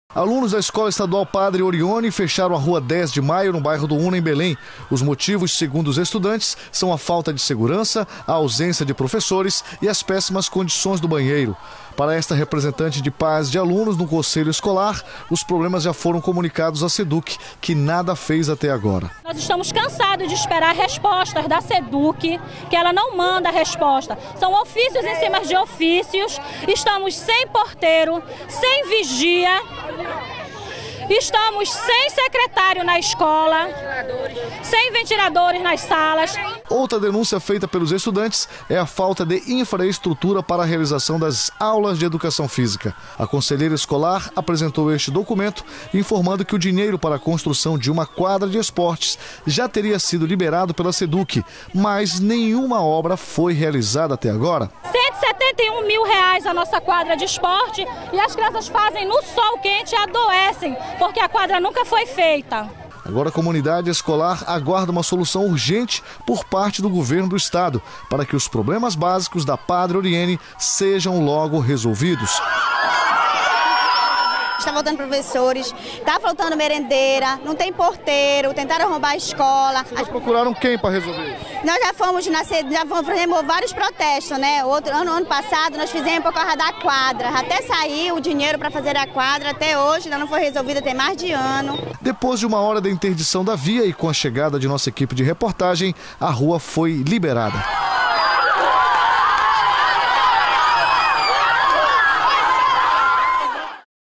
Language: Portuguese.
Alunos da Escola Estadual Padre Orione fecharam a rua 10 de maio, no bairro do Una, em Belém. Os motivos, segundo os estudantes, são a falta de segurança, a ausência de professores e as péssimas condições do banheiro. Para esta representante de pais de alunos no conselho escolar, os problemas já foram comunicados à SEDUC, que nada fez até agora. Nós estamos cansados de esperar respostas da SEDUC, que ela não manda resposta. São ofícios em cima de ofícios, estamos sem porteiro, sem vigia. Estamos sem secretário na escola, sem ventiladores nas salas. Outra denúncia feita pelos estudantes é a falta de infraestrutura para a realização das aulas de educação física. A conselheira escolar apresentou este documento informando que o dinheiro para a construção de uma quadra de esportes já teria sido liberado pela SEDUC, mas nenhuma obra foi realizada até agora. R$171 mil a nossa quadra de esporte e as crianças fazem no sol quente e adoecem, porque a quadra nunca foi feita. Agora a comunidade escolar aguarda uma solução urgente por parte do governo do estado para que os problemas básicos da Padre Orione sejam logo resolvidos. Está faltando professores, está faltando merendeira, não tem porteiro, tentaram roubar a escola. Vocês procuraram quem para resolver isso? Nós já fomos vários protestos, né? Ano passado nós fizemos por causa da quadra. Até saiu o dinheiro para fazer a quadra, até hoje ainda não foi resolvida, tem mais de ano. Depois de uma hora da interdição da via e com a chegada de nossa equipe de reportagem, a rua foi liberada.